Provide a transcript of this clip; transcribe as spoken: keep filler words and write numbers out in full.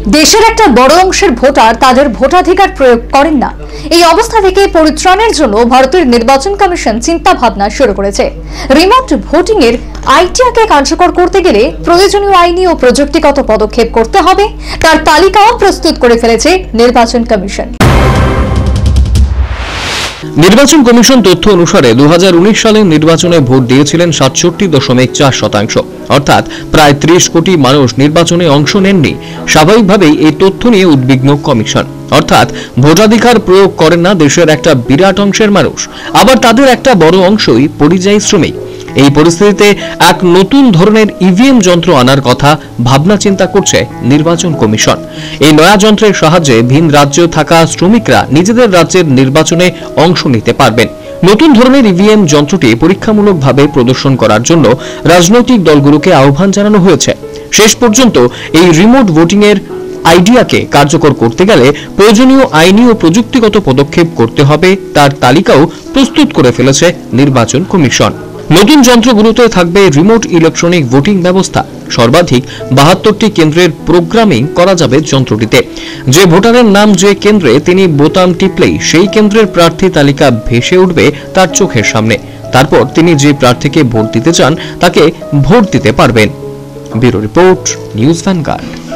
দেশের একটা বড় অংশের ভোটার তাদের ভোটাধিকার প্রয়োগ করেন না। এই অবস্থা থেকে পরিত্রাণের জন্য ভারতের নির্বাচন কমিশন চিন্তা ভাবনা শুরু করেছে। রিমোট ভোটিং এর আইডিয়াকে কার্যকর করতে গেলে প্রয়োজনীয় আইনি ও প্রযুক্তিগত পদক্ষেপ করতে হবে, তার তালিকাও প্রস্তুত করে ফেলেছে নির্বাচন কমিশন। নির্বাচন কমিশন তথ্য অনুসারে দু হাজার উনিশ সালে নির্বাচনে ভোট দিয়েছিলেন সাতষট্টি দশমিক চার শতাংশ, অর্থাৎ প্রায় ত্রিশ কোটি মানুষ নির্বাচনে অংশ নেননি। স্বাভাবিকভাবেই এই তথ্য নিয়ে উদ্বিগ্ন কমিশন। অর্থাৎ ভোটাধিকার প্রয়োগ করেন না দেশের একটা বিরাট অংশের মানুষ, আবার তাদের একটা বড় অংশই পরিযায়ী শ্রমিক। এই পরিস্থিতিতে এক নতুন ধরনের ইভিএম যন্ত্র আনার কথা ভাবনা চিন্তা করছে নির্বাচন কমিশন। এই নয়া যন্ত্রের সাহায্যে ভিন রাজ্যে থাকা শ্রমিকরা নিজেদের রাজ্যের নির্বাচনে অংশ নিতে পারবেন। নতুন ধরনের ইভিএম যন্ত্রটি পরীক্ষামূলকভাবে প্রদর্শন করার জন্য রাজনৈতিক দলগুলোকে আহ্বান জানানো হয়েছে। শেষ পর্যন্ত এই রিমোট ভোটিং এর আইডিয়াকে কার্যকর করতে গেলে প্রয়োজনীয় আইনি ও প্রযুক্তিগত পদক্ষেপ করতে হবে, তার তালিকাও প্রস্তুত করে ফেলেছে নির্বাচন কমিশন। নতুন যন্ত্রগুলোতে থাকবে রিমোট ইলেকট্রনিক ভোটিং ব্যবস্থা। সর্বাধিক বাহাত্তরটি কেন্দ্রের প্রোগ্রামিং করা যাবে যন্ত্রটিতে। যে ভোটারের নাম যে কেন্দ্রে তিনি বোতাম টিপলেই সেই কেন্দ্রের প্রার্থী তালিকা ভেসে উঠবে তার চোখের সামনে। তারপর তিনি যে প্রার্থীকে ভোট দিতে চান তাকে ভোট দিতে পারবেন। Bureau report, News vanguard.